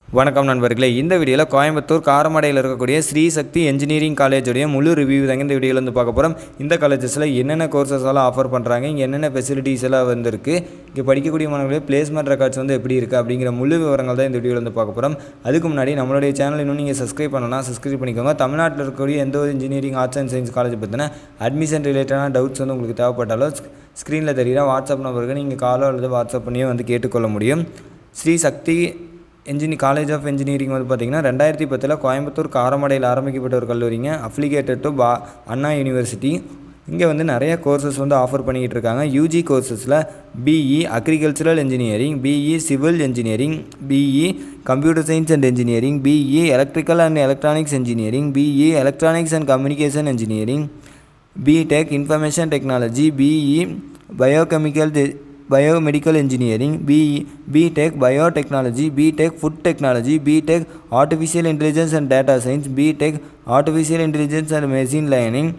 வணக்கம் நண்பர்களே, இந்த வீடியோவில் கோயம்புத்தூர் காரமடையில் இருக்கக்கூடிய ஸ்ரீ சக்தி இன்ஜினியரிங் காலேஜுடைய முழு ரிவ்யூ தாங்க இந்த வீடியோவில் வந்து பார்க்க போகிறோம். இந்த காலேஜஸில் என்னென்ன கோர்சஸ் எல்லாம் ஆஃபர் பண்ணுறாங்க, இங்கே என்னென்ன ஃபெசிலிட்டிஸ் எல்லாம் வந்துருக்கு, இங்கே படிக்கக்கூடிய மாணவர்களே பிளேஸ்மெண்ட் ரெக்கார்ட்ஸ் வந்து எப்படி இருக்குது அப்படிங்கிற முழு விவரங்கள் தான் இந்த வீடியோவில் வந்து பார்க்க போகிறோம். அதுக்கு முன்னாடி நம்மளுடைய சேனல் இன்னும் நீங்கள் சப்ஸ்கிரைப் பண்ணலாம், சப்ஸ்கிரைப் பண்ணிக்கோங்க. தமிழ்நாட்டில் இருக்கக்கூடிய எந்த ஒரு engineering arts and science college பற்றின அட்மிஷன் ரிலேட்டடான டவுட்ஸ் வந்து உங்களுக்கு தேவைப்பட்டாலும் ஸ்க்ரீனில் தெரிகிற வாட்ஸ்அப் நம்பருக்கு நீங்கள் காலோ அல்லது வாட்ஸ்அப் பண்ணியோ வந்து கேட்டுக்கொள்ள முடியும். Sri Shakthi college of engineering வந்து பார்த்திங்கன்னா 2010 கோயம்புத்தூர் காரமடையில் ஆரம்பிக்கப்பட்ட ஒரு கல்லூரிங்க. அஃபிலிகேட்டட் டு அண்ணா யூனிவர்சிட்டி. இங்கே வந்து நிறைய கோர்சஸ் வந்து ஆஃபர் பண்ணிக்கிட்டு இருக்காங்க. யூஜி கோர்சஸில் BE agricultural engineering, BE civil engineering, BE computer science and engineering, BE electrical and electronics engineering, BE electronics and communication engineering, BTech information technology, BE Biomedical Engineering, BTech Biotechnology, BTech Food Technology, BTech Artificial Intelligence and Data Science, BTech Artificial Intelligence and Machine Learning,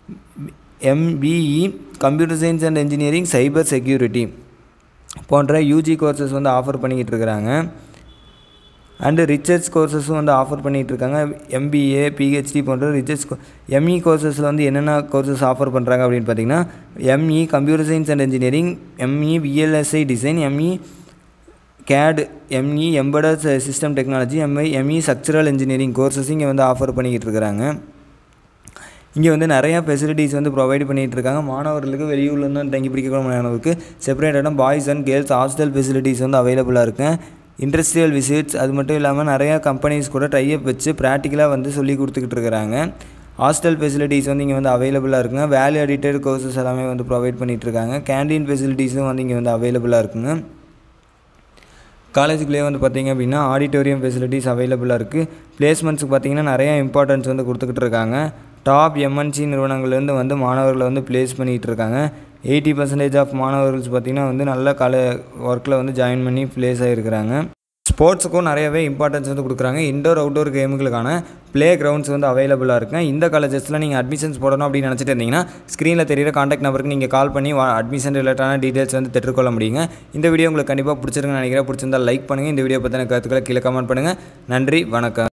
MBE Computer Science and Engineering, Cyber Security போன்ற UG courses வந்து offer பண்ணிக்கிட்டு இருக்கிறாங்க. And research கோர்சஸும் வந்து offer பண்ணிகிட்ருக்காங்க. MBA PhD போன்ற research ME கோர்சஸில் வந்து என்னென்ன கோர்சஸ் ஆஃபர் பண்ணுறாங்க அப்படின்னு பார்த்தீங்கன்னா, ME computer science and engineering, ME VLSI design, ME CAD, ME embedded system technology, ME structural engineering courses இங்கே வந்து ஆஃபர் பண்ணிக்கிட்டு இருக்கிறாங்க. இங்கே வந்து நிறையா ஃபெசிலிட்டிஸ் வந்து ப்ரொவைட் பண்ணிகிட்டு இருக்காங்க. மாணவர்களுக்கு வெளியூர்லேருந்து தங்கி பிடிக்கக்கூடிய மாணவர்களுக்கு செப்பரேட்டான boys and girls hostel facilities வந்து அவைலபிளாக இருக்குது. இண்டஸ்ட்ரியல் விசிட்ஸ், அது மட்டும் இல்லாமல் நிறையா கம்பெனிஸ் கூட டைப் வச்சு ப்ராக்டிக்கலாக வந்து சொல்லி கொடுத்துக்கிட்டு இருக்கிறாங்க. ஹாஸ்டல் ஃபெசிலிட்டிஸ் வந்து இங்கே வந்து அவைலபிளாக இருக்குங்க. வேல்யூ அடிட்டட் கோர்சஸ் எல்லாமே வந்து ப்ரொவைட் பண்ணிகிட்ருக்காங்க. கேண்டீன் ஃபெசிலிட்டிஸும் வந்து இங்கே வந்து அவைலபிளாக இருக்குங்க. காலேஜுக்குள்ளேயே வந்து பார்த்திங்க அப்படின்னா ஆடிட்டோரியம் ஃபெசிலிட்டிஸ் அவைலபிளாக இருக்குது. பிளேஸ்மெண்ட்ஸுக்கு பார்த்திங்கன்னா நிறையா இம்பார்ட்டன்ஸ் வந்து கொடுத்துக்கிட்டு இருக்காங்க. டாப் எம்என்சி நிறுவனங்கள்லேருந்து வந்து மாணவர்களை வந்து ப்ளேஸ் பண்ணிகிட்டு இருக்காங்க. 80% ஆஃப் மாணவர்கள் பார்த்திங்கன்னா வந்து நல்ல ஒர்க்கில் வந்து ஜாயின் பண்ணி ப்ளேஸ் ஆகிருக்கிறாங்க. ஸ்போர்ட்ஸுக்கும் நிறையவே இம்பார்ட்டன்ஸ் வந்து கொடுக்குறாங்க. இன்டோர் அவுட்டோர் கேமுகளுக்கான ப்ளே கிரவுண்ட்ஸ் வந்து அவைலபிளாக இருக்குங்க. இந்த காலேஜஸில் நீங்கள் அட்மிஷன்ஸ் போடணும் அப்படின்னு நினச்சிட்டு இருந்தீங்கன்னா ஸ்க்ரீனில் தெரியிற காண்டாக்ட் நம்பருக்கு நீங்கள் கால் பண்ணி அட்மிஷன் ரிலேட்டான டீட்டெயில்ஸ் வந்து பெற்றுக்கொள்ள முடியுங்க. இந்த வீடியோ உங்களுக்கு கண்டிப்பாக பிடிச்சிருக்குன்னு நினைக்கிறேன். பிடிச்சிருந்தால் லைக் பண்ணுங்கள். இந்த வீடியோ பற்றின கருத்துக்களை கீழே கமெண்ட் பண்ணுங்கள். நன்றி, வணக்கம்.